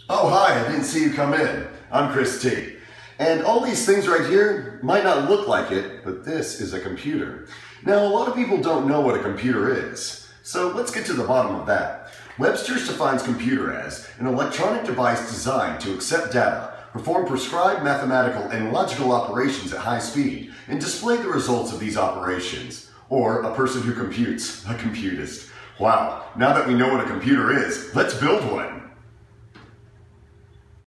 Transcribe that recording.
Oh, hi, I didn't see you come in. I'm Chris T. And all these things right here might not look like it, but this is a computer. Now, a lot of people don't know what a computer is. So let's get to the bottom of that. Webster's defines computer as an electronic device designed to accept data, perform prescribed mathematical and logical operations at high speed, and display the results of these operations. Or a person who computes, a computist. Wow, now that we know what a computer is, let's build one.